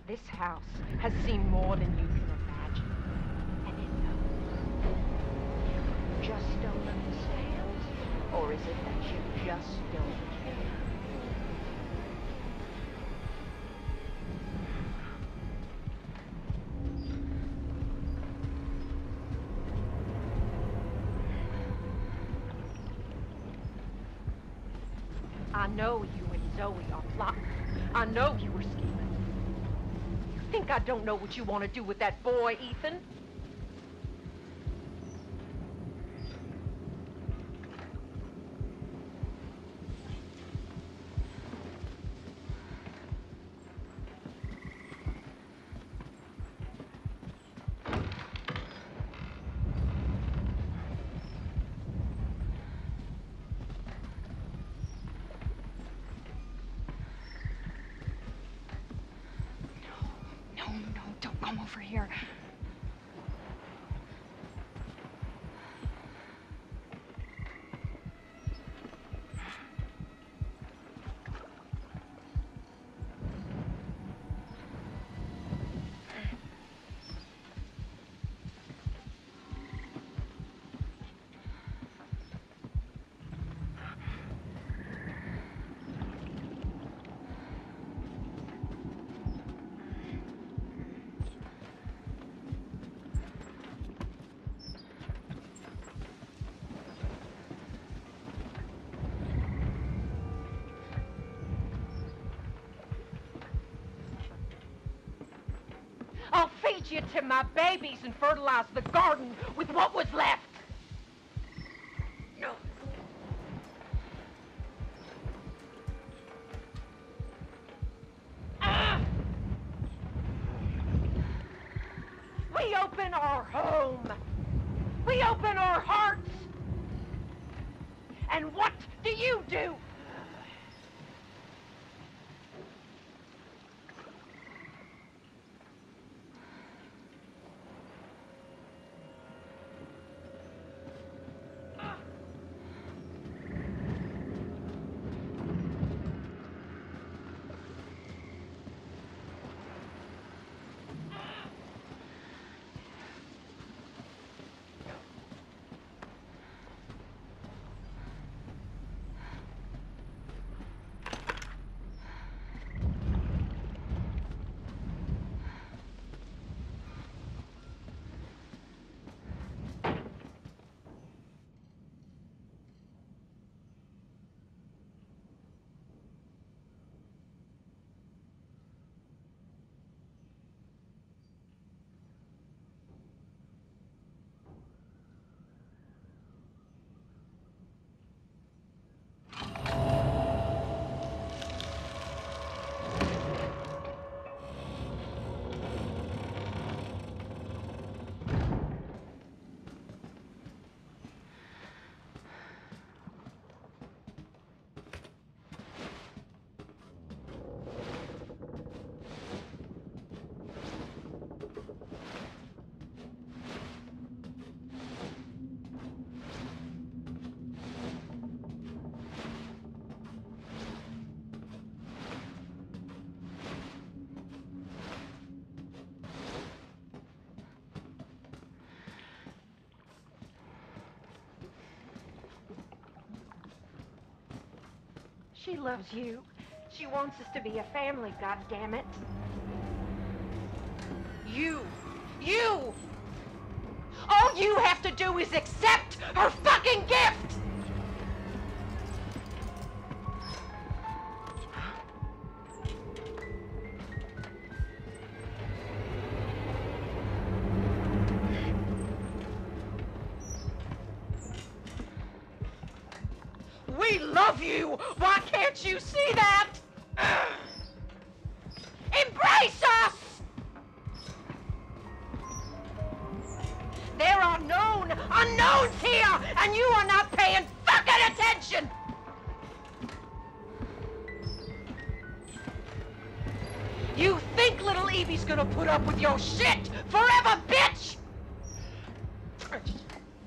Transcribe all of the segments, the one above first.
This house has seen more than you can imagine. And it knows. You just don't understand? Or is it that you just don't care? I know you and Zoe are plotting. I know you were scheming. You think I don't know what you want to do with that boy, Ethan? No, don't come over here. I'll feed you to my babies and fertilize the garden with what was left. No. We open our home. We open our hearts. And what do you do? She loves you. She wants us to be a family, goddammit. You! All you have to do is accept her fucking gift! We love you! Why can't you see that? Embrace us! There are known unknowns here, and you are not paying fucking attention! You think little Evie's gonna put up with your shit forever, bitch?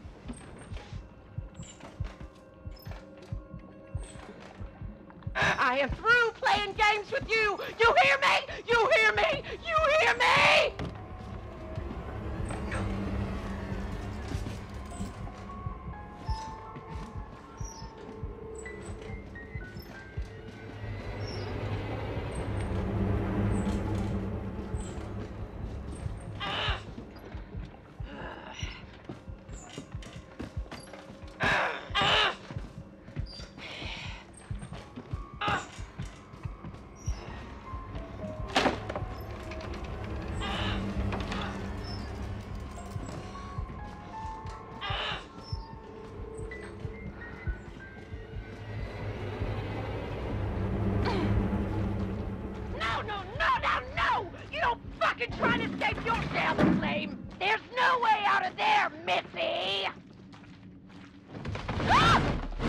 I I am through playing games with you! You hear me? You hear me? You hear me? Trying to escape your damn flame! There's no way out of there, Missy! Ah!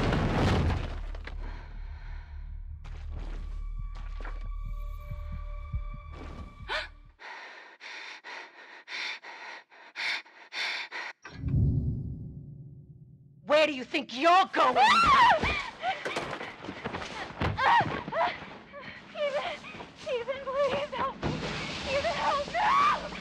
Where do you think you're going? Ethan, please help me! Ethan, help! No!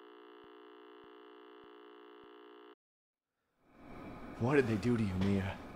What did they do to you, Mia?